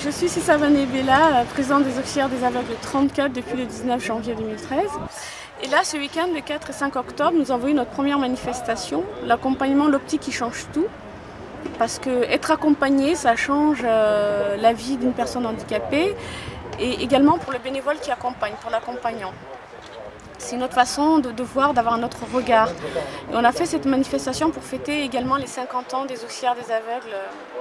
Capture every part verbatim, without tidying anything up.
Je suis Cissa Vanébella, présidente des auxiliaires des aveugles trente-quatre depuis le dix-neuf janvier deux mille treize. Et là, ce week-end, le quatre et cinq octobre, nous avons eu notre première manifestation, l'accompagnement l'optique qui change tout. Parce qu'être accompagné, ça change euh, la vie d'une personne handicapée et également pour le bénévole qui accompagne, pour l'accompagnant. C'est une autre façon de, de voir, d'avoir un autre regard. Et on a fait cette manifestation pour fêter également les cinquante ans des auxiliaires des aveugles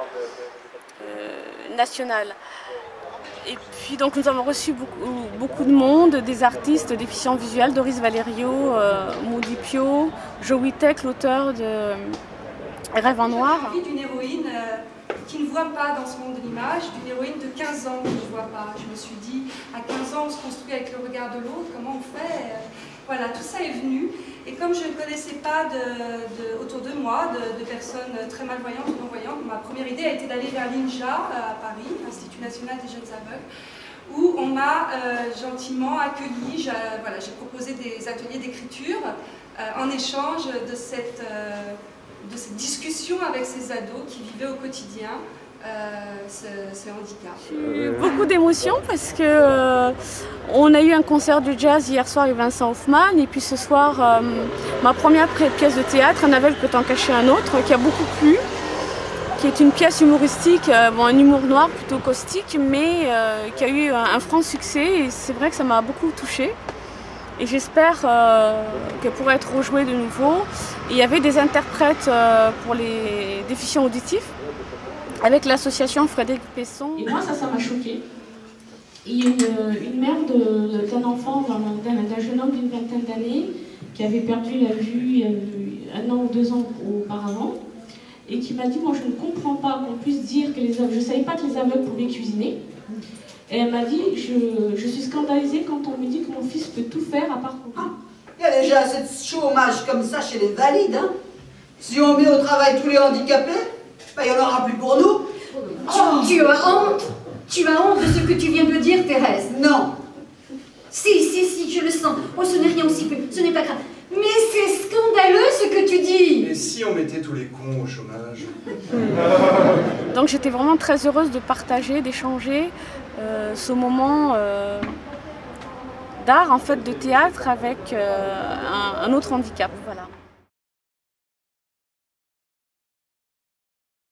euh, nationales. Et puis donc nous avons reçu beaucoup, beaucoup de monde, des artistes déficients visuels, Doris Valerio, euh, Moody Pio, Joe Wittek, l'auteur de Rêve en noir. J'ai envie d'une héroïne euh, qui ne voit pas dans ce monde de l'image, d'une héroïne de quinze ans qui ne voit pas. Je me suis dit, à quinze ans on se construit avec le regard de l'autre, comment on fait? Voilà, tout ça est venu. Et comme je ne connaissais pas de, de, autour de moi de, de personnes très malvoyantes ou non-voyantes, ma première idée a été d'aller vers l'I N J A à Paris, l'Institut National des Jeunes Aveugles, où on m'a euh, gentiment accueilli. J'ai voilà, proposé des ateliers d'écriture euh, en échange de cette, euh, de cette discussion avec ces ados qui vivaient au quotidien euh, ce, ce handicap. J'ai eu beaucoup d'émotions parce que euh, on a eu un concert de jazz hier soir avec Vincent Hoffman et puis ce soir euh, ma première pièce de théâtre, Un aveugle peut en cacher un autre, qui a beaucoup plu, qui est une pièce humoristique, euh, bon, un humour noir plutôt caustique, mais euh, qui a eu un, un franc succès et c'est vrai que ça m'a beaucoup touchée. Et j'espère euh, qu'elle pourra être rejouée de nouveau. Et il y avait des interprètes euh, pour les déficients auditifs avec l'association Frédéric Pesson. Et moi, ça, ça m'a choquée. Il y a une, une mère d'un enfant, d'un jeune homme d'une vingtaine d'années, qui avait perdu la vue un an ou deux ans auparavant, et qui m'a dit, moi je ne comprends pas qu'on puisse dire que les aveugles, je ne savais pas que les aveugles pouvaient cuisiner. Et elle m'a dit, je, je suis scandalisée quand on me dit que mon fils peut tout faire à part courir. Il y a déjà assez de chômage comme ça chez les valides. Hein. Si on met au travail tous les handicapés, ben, il n'y en aura plus pour nous. Oh, tu as honte? Tu as honte de ce que tu viens de dire, Thérèse? Non. Si, si, si, je le sens. Oh, ce n'est rien aussi peu, ce n'est pas grave. Mais c'est scandaleux ce que tu dis. Et si on mettait tous les cons au chômage? Donc j'étais vraiment très heureuse de partager, d'échanger euh, ce moment euh, d'art, en fait, de théâtre avec euh, un, un autre handicap. Voilà.